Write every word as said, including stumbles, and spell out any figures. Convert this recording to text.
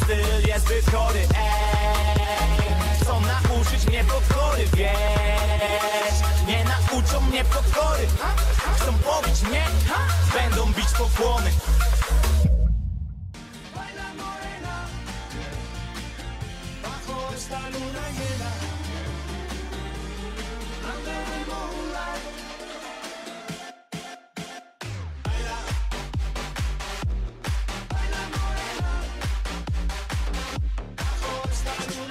styl jest zbyt chory, ej. Chcą nauczyć mnie pokory, wiesz. Nie nauczą mnie pokory, ha? Chcą pobić mnie, ha? Będą bić pokłony. Esta luna llena, under the moonlight. Baila, baila morena, bajo esta luna.